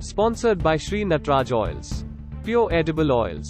Sponsored by Sri Natraj Oils. Pure edible oils.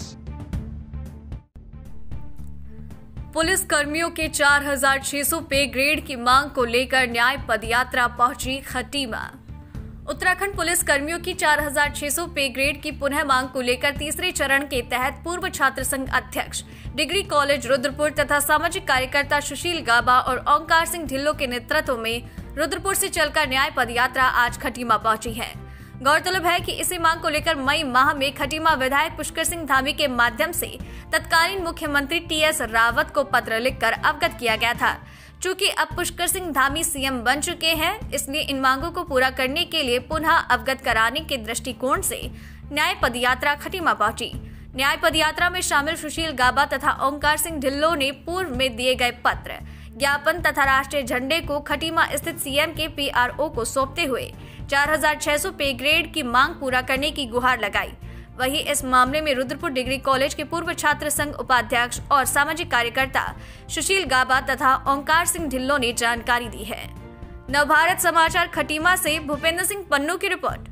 Police कर्मियों के 4600 pay grade की मांग को लेकर न्याय पदयात्रा पहुंची खटीमा। उत्तराखंड पुलिस कर्मियों की 4600 पे ग्रेड की पुनः मांग को लेकर तीसरे चरण के तहत पूर्व छात्र संघ अध्यक्ष, डिग्री कॉलेज रुद्रपुर तथा सामाजिक कार्यकर्ता सुशील गाबा और ओंकार सिंह ढिल्लों के नेतृत्व में रुद्रपुर से चलकर न्याय पदयात्रा आज खटीमा पहुंची है। गौरतलब है कि इसी मांग को लेकर मई माह में खटीमा विधायक पुष्कर सिंह धामी के माध्यम से तत्कालीन मुख्यमंत्री टीएस रावत को पत्र लिखकर अवगत किया गया था। चूंकि अब पुष्कर सिंह धामी सीएम बन चुके हैं, इसलिए इन मांगों को पूरा करने के लिए पुनः अवगत कराने के दृष्टिकोण से न्याय पदयात्रा खटीमा पहुंची। न्याय पदयात्रा में शामिल सुशील गाबा तथा ओंकार सिंह ढिल्लों ने पूर्व में दिए गए पत्र, ज्ञापन तथा राष्ट्रीय झंडे को खटीमा स्थित सीएम के पीआरओ को सौंपते हुए 4600 पे ग्रेड की मांग पूरा करने की गुहार लगाई। वहीं इस मामले में रुद्रपुर डिग्री कॉलेज के पूर्व छात्र संघ उपाध्यक्ष और सामाजिक कार्यकर्ता सुशील गाबा तथा ओंकार सिंह ढिल्लों ने जानकारी दी है। नवभारत समाचार खटीमा से भूपेंद्र सिंह पन्नू की रिपोर्ट।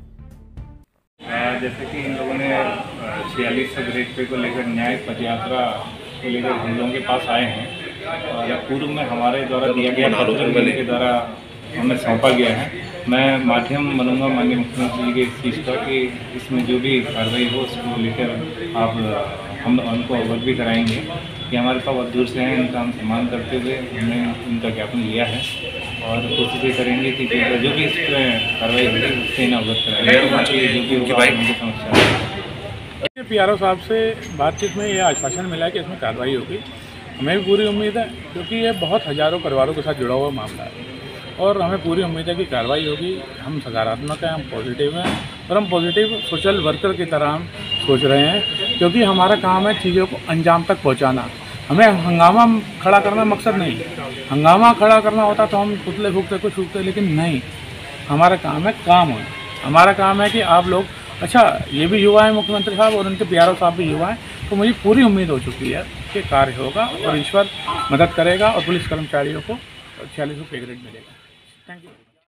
जैसे कि इन लोगों ने 4600 ग्रेड पे को लेकर न्याय पदयात्रा को लेकर हम लोगों के पास आए हैं और पूर्व में हमारे द्वारा दिया गया पत्र के द्वारा हमें सौंपा गया है। मैं माध्यम बनूंगा माननीय मुख्यमंत्री जी के इस चीज़ का कि इसमें जो भी कार्रवाई हो उसको लेकर आप हम उनको अवगत भी कराएंगे कि हमारे पास बहुत दूर से हैं। इनका हम सम्मान करते हुए हमने इनका ज्ञापन लिया है और कोशिश करेंगे कि जो भी इस पर कार्रवाई होगी उससे इन्हें अवगत कराएंगे जो भी होगा उनकी समस्या। पीआरओ साहब से बातचीत में यह आश्वासन मिला कि इसमें कार्रवाई होगी। हमें भी पूरी उम्मीद है क्योंकि ये बहुत हज़ारों परिवारों के साथ जुड़ा हुआ मामला है और हमें पूरी उम्मीद है कि कार्रवाई होगी। हम सकारात्मक हैं, हम पॉजिटिव हैं और हम पॉजिटिव सोशल वर्कर की तरह हम सोच रहे हैं क्योंकि हमारा काम है चीज़ों को अंजाम तक पहुंचाना। हमें हंगामा खड़ा करना मकसद नहीं। हंगामा खड़ा करना होता तो हम पुतले फूकते कुछ फूकते, लेकिन नहीं, हमारा काम है काम होना। हमारा काम है कि आप लोग, अच्छा ये भी युवा है मुख्यमंत्री साहब और उनके पीआरओ साहब भी युवा हैं, तो मुझे पूरी उम्मीद हो चुकी है कि कार्य होगा और ईश्वर मदद करेगा और पुलिस कर्मचारियों को 4600 पे ग्रेड मिलेगा। Thank you.